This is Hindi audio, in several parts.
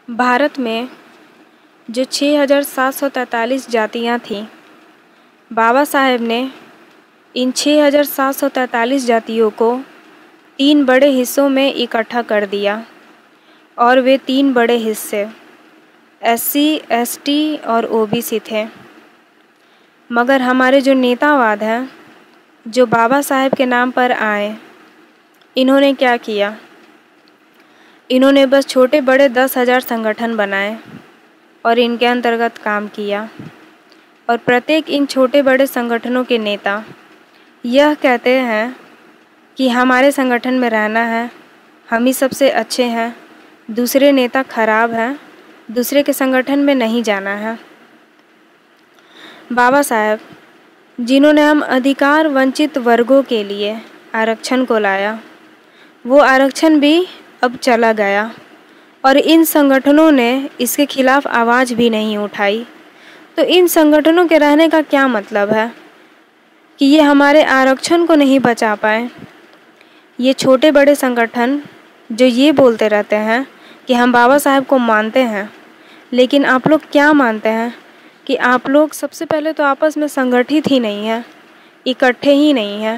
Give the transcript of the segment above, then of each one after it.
भारत में जो 6,743 जातियाँ थीं, बाबा साहेब ने इन 6,743 जातियों को 3 बड़े हिस्सों में इकट्ठा कर दिया और वे 3 बड़े हिस्से SC, ST और OBC थे। मगर हमारे जो नेतावाद हैं, जो बाबा साहेब के नाम पर आए, इन्होंने क्या किया? इन्होंने बस छोटे बड़े 10,000 संगठन बनाए और इनके अंतर्गत काम किया। और प्रत्येक इन छोटे बड़े संगठनों के नेता यह कहते हैं कि हमारे संगठन में रहना है, हम ही सबसे अच्छे हैं, दूसरे नेता खराब हैं, दूसरे के संगठन में नहीं जाना है। बाबा साहेब, जिन्होंने हम अधिकार वंचित वर्गों के लिए आरक्षण को लाया, वो आरक्षण भी अब चला गया और इन संगठनों ने इसके खिलाफ आवाज़ भी नहीं उठाई। तो इन संगठनों के रहने का क्या मतलब है कि ये हमारे आरक्षण को नहीं बचा पाए। ये छोटे बड़े संगठन जो ये बोलते रहते हैं कि हम बाबा साहेब को मानते हैं, लेकिन आप लोग क्या मानते हैं कि आप लोग सबसे पहले तो आपस में संगठित ही नहीं हैं, इकट्ठे ही नहीं हैं।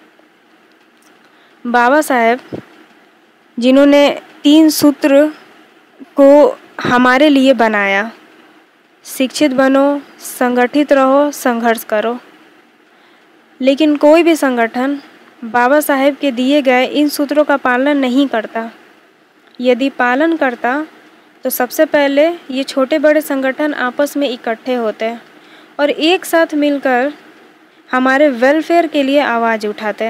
बाबा साहेब, जिन्होंने 3 सूत्र को हमारे लिए बनाया, शिक्षित बनो, संगठित रहो, संघर्ष करो, लेकिन कोई भी संगठन बाबा साहेब के दिए गए इन सूत्रों का पालन नहीं करता। यदि पालन करता तो सबसे पहले ये छोटे बड़े संगठन आपस में इकट्ठे होते और एक साथ मिलकर हमारे वेलफेयर के लिए आवाज़ उठाते।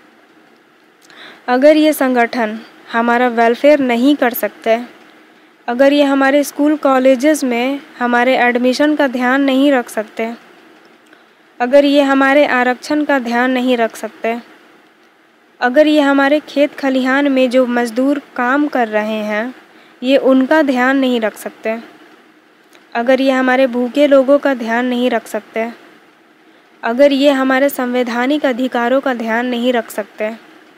अगर ये संगठन हमारा वेलफेयर नहीं कर सकते, अगर ये हमारे स्कूल कॉलेजेस में हमारे एडमिशन का ध्यान नहीं रख सकते, अगर ये हमारे आरक्षण का ध्यान नहीं रख सकते, अगर ये हमारे खेत खलिहान में जो मज़दूर काम कर रहे हैं ये उनका ध्यान नहीं रख सकते, अगर ये हमारे भूखे लोगों का ध्यान नहीं रख सकते, अगर ये हमारे संवैधानिक अधिकारों का ध्यान नहीं रख सकते,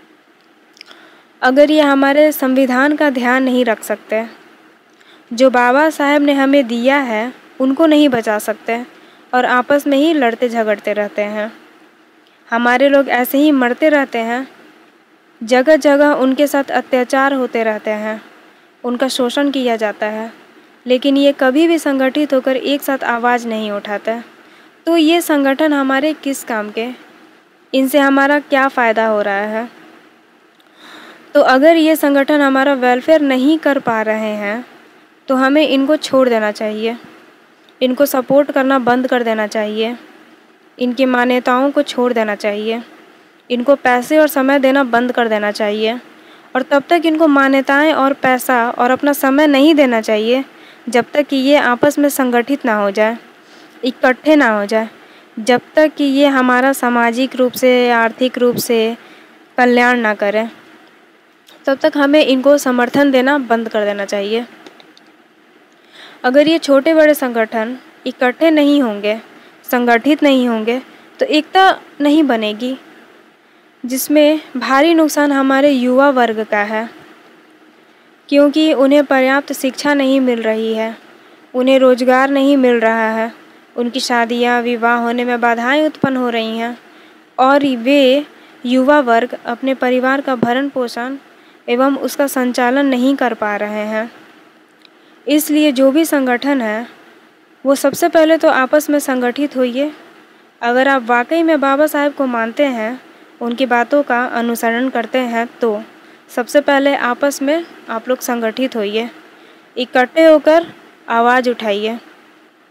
अगर ये हमारे संविधान का ध्यान नहीं रख सकते, जो बाबा साहेब ने हमें दिया है उनको नहीं बचा सकते और आपस में ही लड़ते झगड़ते रहते हैं। हमारे लोग ऐसे ही मरते रहते हैं, जगह जगह उनके साथ अत्याचार होते रहते हैं, उनका शोषण किया जाता है, लेकिन ये कभी भी संगठित होकर एक साथ आवाज़ नहीं उठाते। तो ये संगठन हमारे किस काम के? इनसे हमारा क्या फ़ायदा हो रहा है? तो अगर ये संगठन हमारा वेलफेयर नहीं कर पा रहे हैं तो हमें इनको छोड़ देना चाहिए, इनको सपोर्ट करना बंद कर देना चाहिए, इनकी मान्यताओं को छोड़ देना चाहिए, इनको पैसे और समय देना बंद कर देना चाहिए और तब तक इनको मान्यताएं और पैसा और अपना समय नहीं देना चाहिए जब तक कि ये आपस में संगठित ना हो जाए, इकट्ठे ना हो जाए, जब तक कि ये हमारा सामाजिक रूप से, आर्थिक रूप से कल्याण ना करें, तब तक हमें इनको समर्थन देना बंद कर देना चाहिए। अगर ये छोटे बड़े संगठन इकट्ठे नहीं होंगे, संगठित नहीं होंगे, तो एकता नहीं बनेगी, जिसमें भारी नुकसान हमारे युवा वर्ग का है, क्योंकि उन्हें पर्याप्त शिक्षा नहीं मिल रही है, उन्हें रोज़गार नहीं मिल रहा है, उनकी शादियां, विवाह होने में बाधाएं उत्पन्न हो रही हैं और वे युवा वर्ग अपने परिवार का भरण पोषण एवं उसका संचालन नहीं कर पा रहे हैं। इसलिए जो भी संगठन है वो सबसे पहले तो आपस में संगठित होइए। अगर आप वाकई में बाबा साहेब को मानते हैं, उनकी बातों का अनुसरण करते हैं, तो सबसे पहले आपस में आप लोग संगठित होइए, इकट्ठे होकर आवाज़ उठाइए।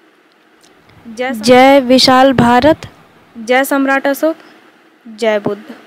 जय विशाल भारत, जय सम्राट अशोक, जय बुद्ध।